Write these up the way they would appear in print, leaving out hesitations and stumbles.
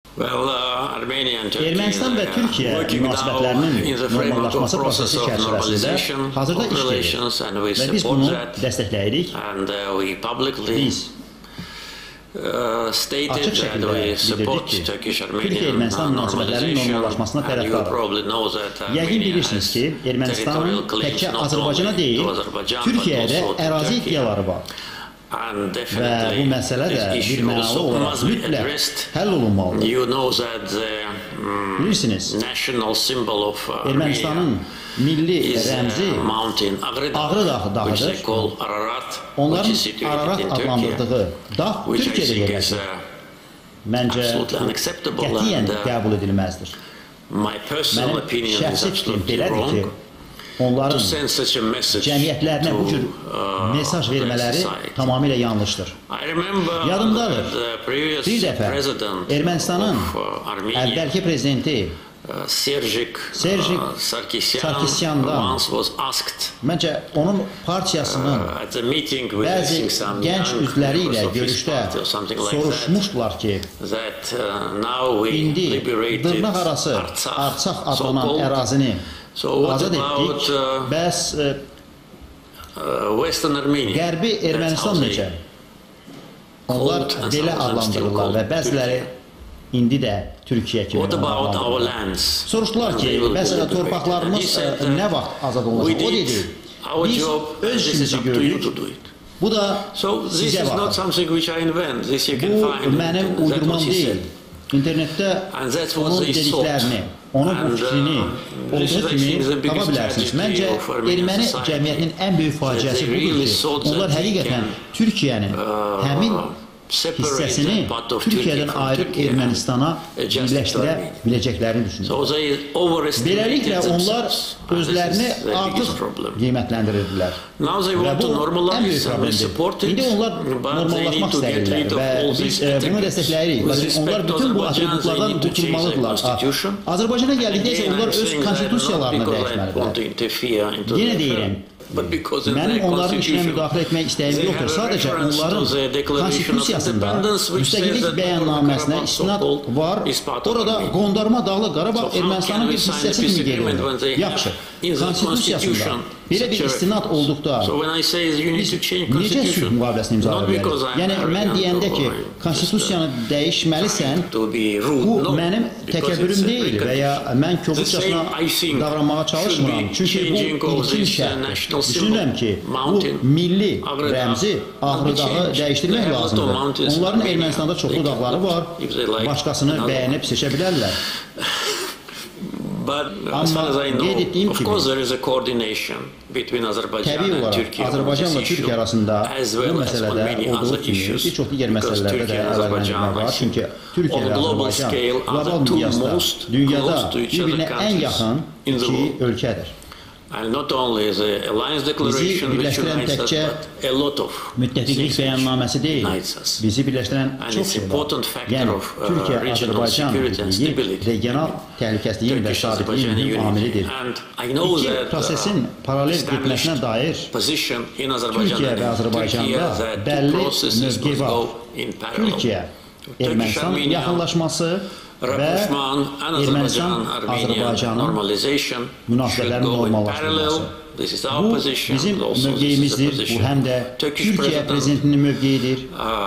Ermənistan və Türkiyə münasibətlərinin normallaşması prosesi çərçivəsində hazırda iş gedir və biz bunu dəstəkləyirik. Biz açıq şəkildə bildirdik ki, Türkiyə-Ermənistan münasibətlərinin normallaşmasına tərəfdarıq. Yəqin bilirsiniz ki, Ermənistanın təkcə Azərbaycana deyil, Türkiyəyə də ərazi iddiaları var. Və bu məsələ də bir mənalı olaraq mütləq həll olunmalıdır. Bilirsiniz, Ermənistanın milli rəmzi Ağrı dağıdır. Onların Ararat adlandırdığı dağ Türkiyədə yerləşir. Məncə, qətiyyən qəbul edilməzdir. Mənim şəxsi fikrim belədir ki, onların cəmiyyətlərinə bu cür mesaj vermələri tamamilə yanlışdır. Yadımdadır, bir dəfə Ermənistanın əvvəlki prezidenti Serjik Sarkisyandan məncə onun partiyasının bəzi gənc üzvləri ilə görüşdə soruşmuşdular ki, indi dırnaq arası Artsaq adlanan ərazini azad etdik, bəs Qərbi Ermənistan necə? Onlar belə adlandırırlar və bəziləri indi də Türkiyə kimi adlandırırlar. Soruşdular ki, bəs torpaqlarımız nə vaxt azad olacaq? O dedi, biz öz işimizi gördük. Bu da sizə baxır. Bu mənim uydurmam deyil. İnternetdə onun dediklərini, onun bu fikrini olduğu kimi tapa bilərsiniz. Məncə, erməni cəmiyyətinin ən böyük faciəsi budur ki, onlar həqiqətən Türkiyənin həmin hissəsini Türkiyədən ayrı Ermənistana birləşdirə biləcəklərini düşünürlər. Beləliklə, onlar özlərini artıq qiymətləndirirdilər və bu ən böyük problemdir. İndi onlar normallaşmaq istəyirlər və biz bunu dəstəkləyirik. Onlar bütün bu atributlardan qurtulmalıdırlar. Azərbaycana gəldikdə isə onlar öz konstitusiyalarını dəyişməlidirlər. Yenə deyirəm, mənim onların işinə müdaxilə etmək istəyim yoxdur. Sadəcə onların konstitusiyasında müstəqillik bəyannaməsinə istinad var. Orada qondarma Dağlıq Qarabağ Ermənistanın bir hissəsi kimi qeyd olunur. Yaxşı, konstitusiyasında belə bir istinad olduqda biz necə sülh müqaviləsini imzalaya bilərik? Yəni, mən deyəndə ki, konstitusiyanı dəyişməlisən, bu mənim təkəbbürüm deyil və ya mən kobudcasına davranmağa çalışmıram. Çünki bu ilkin şərtdir. Düşünürəm ki, bu milli rəmzi Ağrı dağı dəyişdirmək lazımdır. Onların Ermənistanda çoxlu dağları var, başqasını bəyənib seçə bilərlər. Amma qeyd etdiyim kimi, təbii olaraq Azərbaycanla Türkiyə arasında bu məsələdə olduğu kimi bir çox digər məsələlərdə də əlaqələndirmə var. Çünki Türkiyə və Azərbaycan qlobal miqyasda dünyada bir-birinə ən yaxın iki ölkədir. Bizi birləşdirən təkcə müttəfiqlik bəyannaməsi deyil, bizi birləşdirən çox şey var. Yəni, Türkiyə-Azərbaycan birliyi regional təhlükəsizliyin və sabitliyin mühüm amilidir. İki prosesin paralel getməsinə dair Türkiyə və Azərbaycanda bəlli mövqe var. Türkiyə, Ermənistan yaxınlaşması və Ermənistan-Azərbaycanın münasibətlərinin normallaşdırılması. Bu bizim mövqeyimizdir, bu həm də Türkiyə prezidentinin mövqeyidir.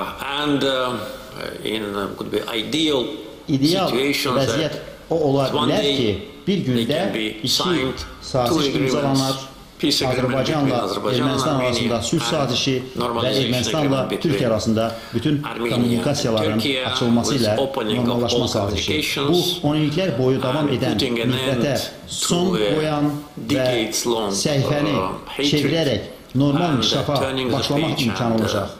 İdeal vəziyyət o ola bilər ki, bir gündə iki sazişi imzalanar, Azərbaycanla Ermənistan arasında sülh sazişi və Ermənistanla Türkiyə arasında bütün kommunikasiyaların açılması ilə normallaşma sazişi. Bu, 10 illiklər boyu davam edən müddətə son qoyan və səhifəni çevirərək normal inkişafa başlamaq imkanı olacaq.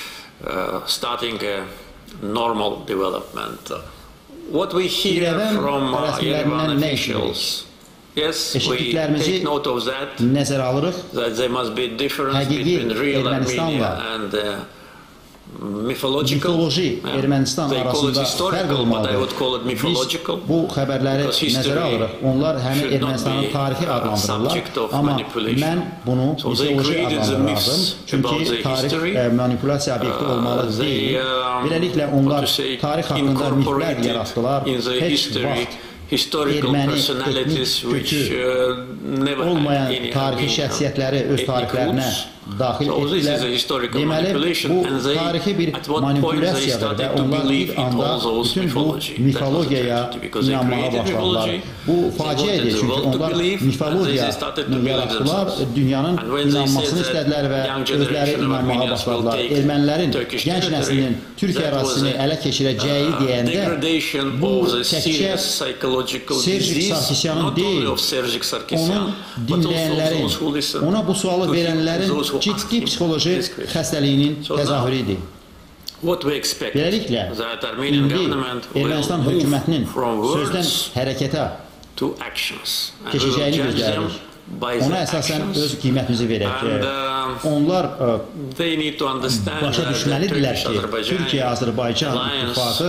İrəvən rəsmilərindən nə işləyirik? Eşitdiklərimizi nəzərə alırıq. Həqiqi Ermənistanla mitoloji Ermənistan arasında fərq olmalıdır. Biz bu xəbərləri nəzərə alırıq. Onlar həmin Ermənistanın tarixi adlandırırlar. Amma mən bunu mitoloji adlandırırım lazım. Çünki tarix manipulyasiya obyekti olmalı deyil. Beləliklə onlar tarix haqqında mitlər yaratdılar. Heç vaxt erməni etnik kökü olmayan tarixi şəxsiyyətləri öz tarixlərinə daxil etdilər. Deməli, bu tarixi bir manipulyasiyadır və onlar bir anda bütün bu mifologiyaya inanmağa başladılar. Bu faciədir, çünki onlar mifologiyanı yaratdılar, dünyanın inanmasını istədilər və özləri inanmağa başladılar. Ermənilərin gənc nəslinin Türkiyə ərazisini ələ keçirəcəyi deyəndə bu təkcə Serjik Sarkisyanın deyil, onun dinləyənlərin, ona bu sualı verənlərin ciddi psixoloji xəstəliyinin təzahürüdür. Beləliklə, indi Ermənistan hökumətinin sözdən hərəkətə keçəcəyini gözləyirik. Ona əsasən öz qiymətimizi verək. Onlar başa düşməlidirlər ki, Türkiyə-Azərbaycan ittifaqı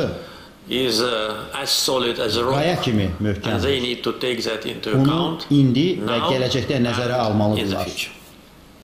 qaya kimi möhkəmdir. Bunu indi və gələcəkdə nəzərə almalıdırlar.